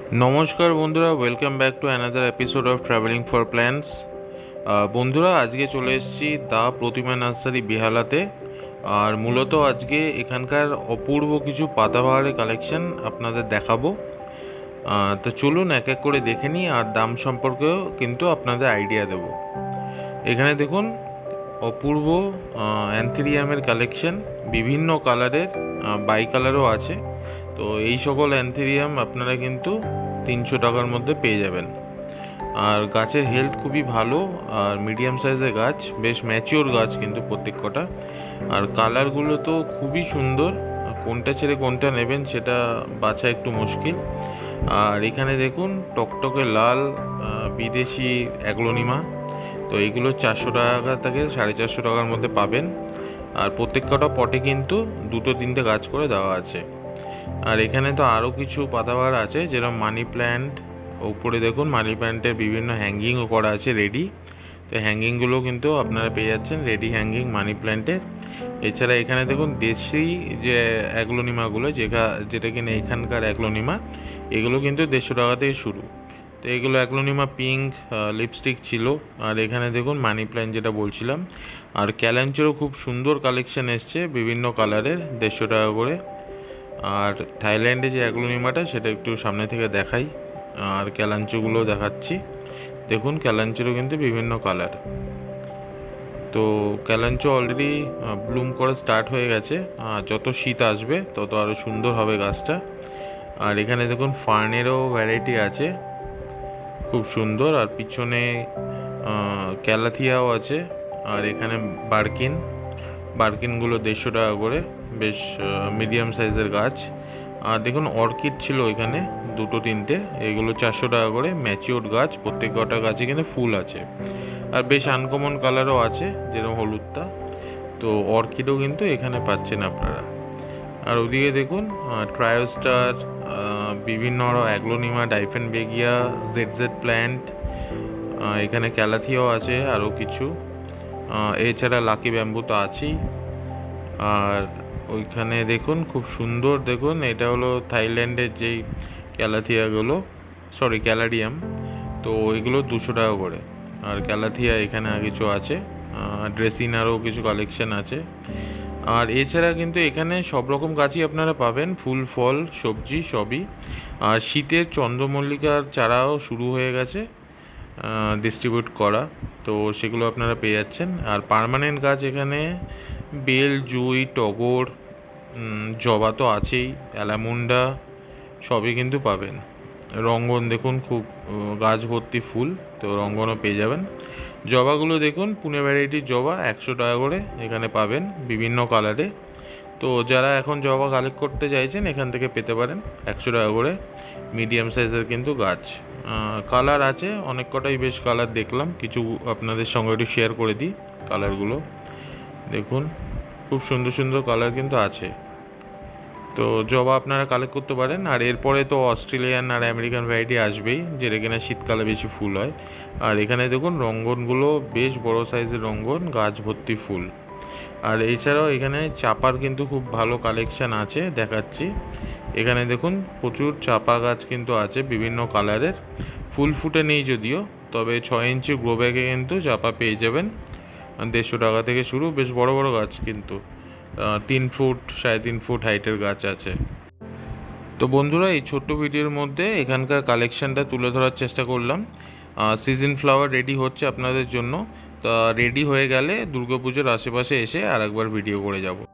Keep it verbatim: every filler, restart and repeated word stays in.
নমস্কার বন্ধুরা, welcome back to another episode of travelling for plants. বন্ধুরা, আজকে চলে এসেছি দা প্রতিমা নার্সারি বেহালাতে। আর মূলত আজকে এখানকার অপূর্ব কিছু পাতাবাহারের কালেকশন আপনাদের দেখাবো। আহ, তো চলুন এক এক করে দেখে নিই, আর দাম সম্পর্কেও কিন্তু আপনাদের আইডিয়া দেব। এখানে দেখুন অপূর্ব অ্যান্থেরিয়ামের কালেকশন, বিভিন্ন কালারের, বাই কালারও আছে। তো এই সকল অ্যান্থেরিয়াম আপনারা কিন্তু তিনশো টাকার মধ্যে পেয়ে যাবেন। আর গাছের হেলথ খুবই ভালো, আর মিডিয়াম সাইজের গাছ, বেশ ম্যাচিওর গাছ কিন্তু প্রত্যেক কটা। আর কালারগুলো তো খুবই সুন্দর, কোনটা ছেড়ে কোনটা নেবেন সেটা বাছা একটু মুশকিল। আর এখানে দেখুন টকটকে লাল বিদেশি অ্যাগ্লোনিমা, তো এইগুলো চারশো টাকা থেকে সাড়ে চারশো টাকার মধ্যে পাবেন। আর প্রত্যেক কটা পটে কিন্তু দুটো তিনটে গাছ করে দেওয়া আছে। আর এখানে তো আরও কিছু পাতাবাহার আছে, যেরকম মানি প্ল্যান্ট। উপরে দেখুন মানি প্ল্যান্টের বিভিন্ন হ্যাঙ্গিংও করা আছে রেডি। তো হ্যাঙ্গিংগুলো কিন্তু আপনারা পেয়ে যাচ্ছেন রেডি হ্যাঙ্গিং মানি প্ল্যান্টের। এছাড়া এখানে দেখুন দেশি যে অ্যাগ্লোনিমাগুলো, যেটা যেটা কিনা এখানকার অ্যাগ্লোনিমা, এগুলো কিন্তু দেড়শো টাকা থেকে শুরু। তো এগুলো অ্যাগ্লোনিমা পিঙ্ক লিপস্টিক ছিল। আর এখানে দেখুন মানি প্ল্যান্ট যেটা বলছিলাম। আর ক্যালাঞ্চেরও খুব সুন্দর কালেকশন এসছে বিভিন্ন কালারের, দেড়শো টাকা করে। আর থাইল্যান্ডে যে অ্যাগ্লোনিমাটা সেটা একটু সামনে থেকে দেখাই, আর ক্যালাঞ্চোগুলো দেখাচ্ছি। দেখুন ক্যালাঞ্চোরও কিন্তু বিভিন্ন কালার। তো ক্যালাঞ্চো অলরেডি ব্লুম করে স্টার্ট হয়ে গেছে, যত শীত আসবে তত আরও সুন্দর হবে গাছটা। আর এখানে দেখুন ফার্নেরও ভ্যারাইটি আছে, খুব সুন্দর। আর পিছনে ক্যালাথিয়াও আছে। আর এখানে বার্কিন, বার্কিনগুলো দেড়শো টাকা করে, বেশ মিডিয়াম সাইজের গাছ। আর দেখুন অর্কিড ছিল এখানে দুটো তিনটে, এগুলো চারশো টাকা করে, ম্যাচিওর গাছ, প্রত্যেক কটা গাছে কিন্তু ফুল আছে। আর বেশ আনকমন কালারও আছে, যেরকম হলুদটা। তো অর্কিডও কিন্তু এখানে পাচ্ছেন আপনারা। আর ওদিকে দেখুন ট্রায়োস্টার, বিভিন্ন আরও aglaonema, dieffenbachia, jade jade plant, এখানে ক্যালাথিয়াও আছে আরও কিছু। এছাড়া লাকি ব্যাম্বু তো আছেই। আর ওইখানে দেখুন খুব সুন্দর, দেখুন এটা হলো থাইল্যান্ডের যেই ক্যালাথিয়াগুলো, সরি ক্যালাডিয়াম। তো এগুলো দুশো টাকা করে। আর ক্যালাথিয়া এখানে কিছু আছে, ড্রেসিনারও কিছু কালেকশন আছে। আর এছাড়া কিন্তু এখানে সব রকম গাছই আপনারা পাবেন, ফুল ফল সবজি সবই। আর শীতের চন্দ্রমল্লিকার চারাও শুরু হয়ে গেছে ডিস্ট্রিবিউট করা, তো সেগুলো আপনারা পেয়ে যাচ্ছেন। আর পার্মানেন্ট গাছ এখানে বেল, জুঁই, টগর, জবা তো আছেই, অ্যালামুন্ডা সবই কিন্তু পাবেন। রঙ্গন দেখুন খুব গাছ ভর্তি ফুল, তো রঙ্গনও পেয়ে যাবেন। জবাগুলো দেখুন পুনে ভ্যারাইটির জবা একশো টাকা করে এখানে পাবেন, বিভিন্ন কালারে। তো যারা এখন জবা কালেক্ট করতে চাইছেন এখান থেকে পেতে পারেন একশো টাকা করে, মিডিয়াম সাইজের কিন্তু গাছ। কালার আছে অনেক কটাই, বেশ কালার দেখলাম, কিছু আপনাদের সঙ্গে একটু শেয়ার করে দিই কালারগুলো। দেখুন খুব সুন্দর সুন্দর কালার কিন্তু আছে। তো জবা আপনারা কালেক্ট করতে পারেন। আর এরপরে তো অস্ট্রেলিয়ান আর আমেরিকান ভ্যারাইটি আসবেই, যেটা কিনা শীতকালে বেশি ফুল হয়। আর এখানে দেখুন রঙ্গনগুলো বেশ বড় সাইজের রঙ্গন, গাছ ভর্তি ফুল। আর এছাড়াও এখানে চাপার কিন্তু খুব ভালো কালেকশান আছে, দেখাচ্ছি। এখানে দেখুন প্রচুর চাপা গাছ কিন্তু আছে বিভিন্ন কালারের, ফুল ফুটে নেই যদিও, তবে ছয় ইঞ্চি গ্রো ব্যাগে কিন্তু চাপা পেয়ে যাবেন দেড়শো টাকা থেকে শুরু। বেশ বড় বড় গাছ কিন্তু, তিন ফুট সাড়ে তিন ফুট হাইটের গাছ আছে। তো বন্ধুরা, এই ছোট্ট ভিডিওর মধ্যে এখানকার কালেকশানটা তুলে ধরার চেষ্টা করলাম। সিজন ফ্লাওয়ার রেডি হচ্ছে আপনাদের জন্য, তা রেডি হয়ে গেলে দুর্গাপুজোর আশেপাশে এসে আর একবার ভিডিও করে যাব।